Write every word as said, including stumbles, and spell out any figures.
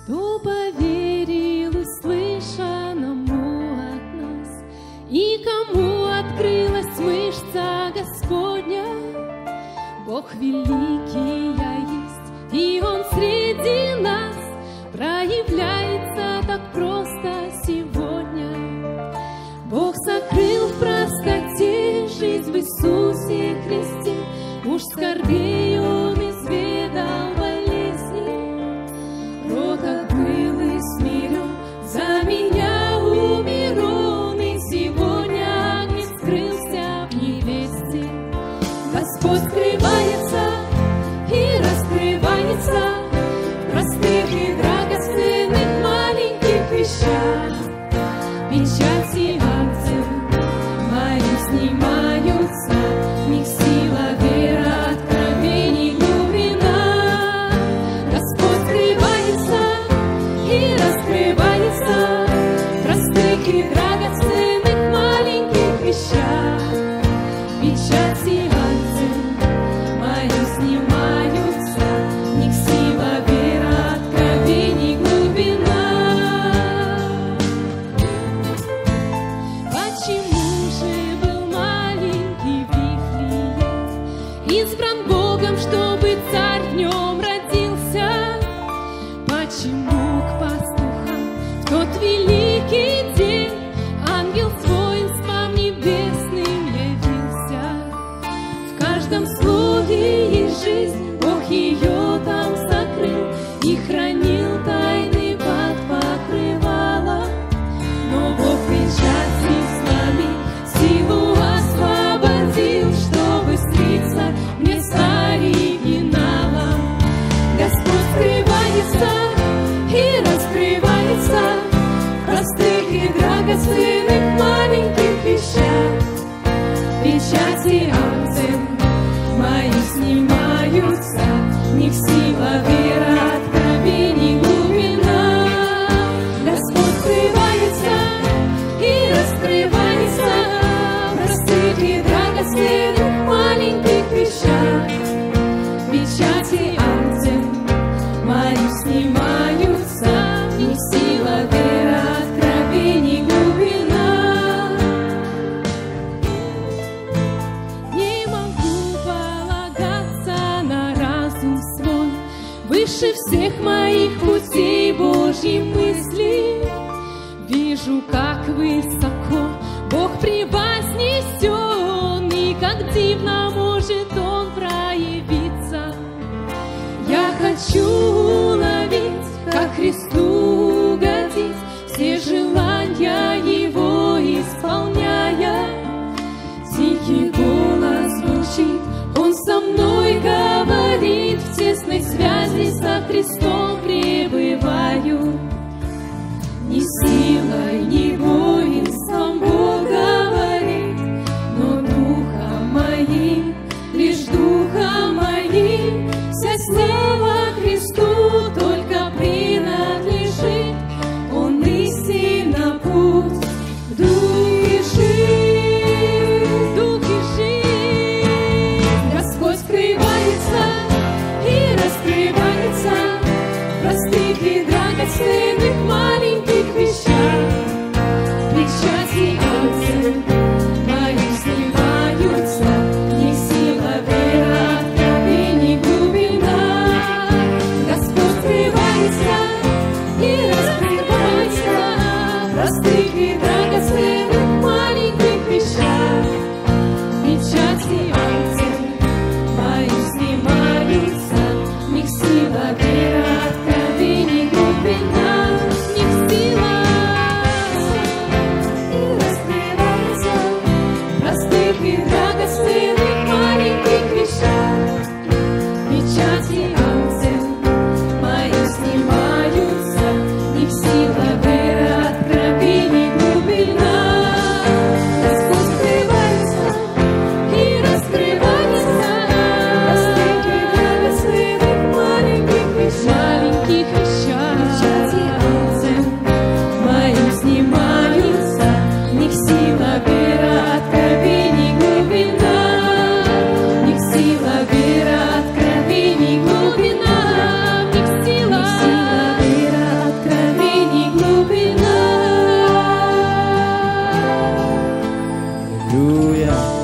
Кто поверил услышанному от нас, и кому открылась мышца Господня? Бог великий есть, и Он среди нас проявляется так просто сегодня. Бог сокрыл в простоте жизнь в Иисусе Христе, уж скорбей Он изведал болезни. Кроток был и смирен, за меня умирон, и сегодня Агнец скрылся в невесте. Господь скрывается и раскрывается в простых и драгоценных маленьких вещах. Печати ангел моим снимаются, в них сила, вера, откровений, глубина. Господь скрывается и раскрывается в простых и драгоценных маленьких вещах. Печати ангел моим снимаются, в них сила, вера, откровений, глубина. Почему же был маленький Вифлеем избран Богом, чтобы царь в нем родился? Почему к пастухам в тот великий день ангел с воинством небесным явился? В каждом слове есть жизнь, Бог ее там сокрыл и хранил тайны под покрывалом. Но Бог печати сломил, силу освободил, чтобы слиться вместо оригинала. Господь скрывается и раскрывается в простых и драгоценных маленьких вещах. Печати ангел мои снимаются, в них сила, вера, откровений, глубина. Господь скрывается и раскрывается в простых и драгоценных маленьких вещах. Печати ангел мои снимаются, в них сила, вера, откровений, глубина. Не могу полагаться на разум свой, выше всех моих путей Божьи мысли. Вижу, как высоко Бог превознесен, и как дивно может Он проявиться. Я хочу уловить, как Христу угодить, все желания Его исполняя. Тихий голос звучит, Он со мной говорит, в тесной связи со Христом пребываю. Ни силой, ни воинством Бог говорит, но духом моим, лишь духом моим, вся сила Христу только принадлежит. Он истинно путь, дух и жизнь, дух и жизнь. Господь скрывается и раскрывается в простых и драгоценных маленьких вещах. Печати ангел мои снимаются, в них сила, вера, откровений, глубина. Господь скрывается и раскрывается в простых и драгоценных маленьких вещах. Печати ангел мои снимаются, в них сила, вера, откровений, глубина. В них сила и раскрывается в простых и драгоценных маленьких вещах. Печати ангел мои снимаются, в них сила, вера, откровений, глубина. Господь скрывается и раскрывается в простых и драгоценных маленьких вещах. Маленьких вещах. Печати ангел моим снимаются, в них сила, вера, откровений, глубина. В них сила, вера, откровений, глубина. В них сила, вера, Аллилуйя.